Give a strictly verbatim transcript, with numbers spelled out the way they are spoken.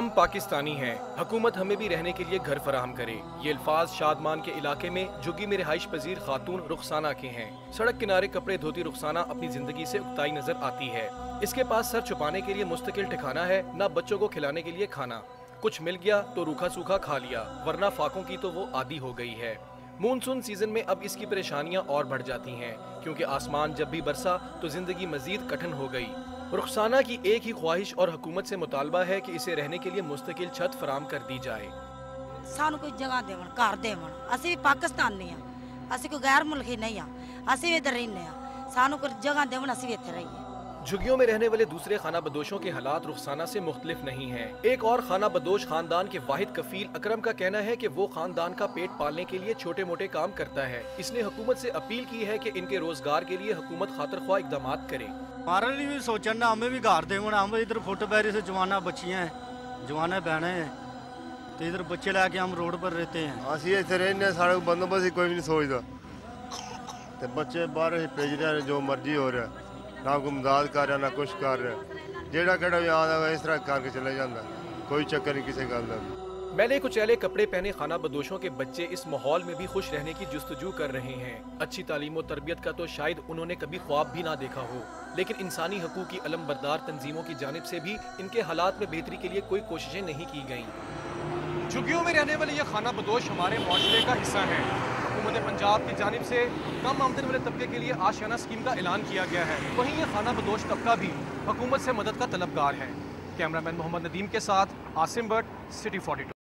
हम पाकिस्तानी हैं, हुकूमत हमें भी रहने के लिए घर फराहम करे। ये अल्फाज शादमान के इलाके में झुग्गी में रिहाइश पजीर खातून रुखसाना के हैं। सड़क किनारे कपड़े धोती रुखसाना अपनी जिंदगी से उकताई नजर आती है। इसके पास सर छुपाने के लिए मुस्तकिल ठिकाना है, न बच्चों को खिलाने के लिए खाना। कुछ मिल गया तो रूखा सूखा खा लिया, वरना फाकों की तो वो आदी हो गई है। मानसून सीजन में अब इसकी परेशानियां और बढ़ जाती हैं, क्योंकि आसमान जब भी बरसा तो जिंदगी मजीद कठिन हो गई। रुखसाना की एक ही ख्वाहिश और हुकूमत से मुतालबा है कि इसे रहने के लिए मुस्तकिल छत फराम कर दी जाए। सानू कोई जगह देवन, घर देवन। असी भी पाकिस्तानी हाँ, असी कोई गैर मुल्की नहीं हाँ, असी भी इधर रहने हाँ। सानू कोई जगह देवन, असी भी इत्थे रहिए। झुग्गियों में रहने वाले दूसरे खाना बदोशों के हालात रुखसाना से मुख्तलिफ नहीं हैं। एक और खाना बदोश खानदान के वाहिद कफील अकरम का कहना है कि वो खानदान का पेट पालने के लिए छोटे मोटे काम करता है। इसने हुकूमत से अपील की है कि इनके रोजगार के लिए हुकूमत खातिर ख्वाह इकदाम करे। हमारे लिए भी सोचना ना, हमें भी घर दे, हम इधर फुट पैरी से जवाना बच्चियाँ हैं, जवाना बहने हैं, तो इधर बच्चे लाके हम रोड पर रहते हैं। असी इतने रहने सारा बंदोबस्त कोई भी नहीं सोचता, तो बच्चे बाहर ही भेज रहे हैं, जो मर्जी हो रहा है, ना कोई मदद कर रहा ना कुछ कर रहा। जेड़ा केड़ा भी आता है इस तरह करके चले जाता, कोई चक्कर नहीं किसी गल का। मैले कुचैले कपड़े पहने खाना बदोशों के बच्चे इस माहौल में भी खुश रहने की जुस्तजू कर रहे हैं। अच्छी तालीम और तरबियत का तो शायद उन्होंने कभी ख्वाब भी ना देखा हो, लेकिन इंसानी हकूक़ की अलम बरदार तंजीमों की जानिब से भी इनके हालात में बेहतरी के लिए कोई कोशिशें नहीं की गईं। झुग्गियों में रहने वाले ये खाना बदोश हमारे माशरे का हिस्सा हैं। हुकूमत पंजाब की जानिब से कम आमदन वाले तबके के लिए आशियाना स्कीम का ऐलान किया गया है। वहीं ये खाना बदोश तबका भी हुकूमत से मदद का तलबगार है। कैमरामैन मोहम्मद नदीम के साथ Asim Bhatt, city forty to.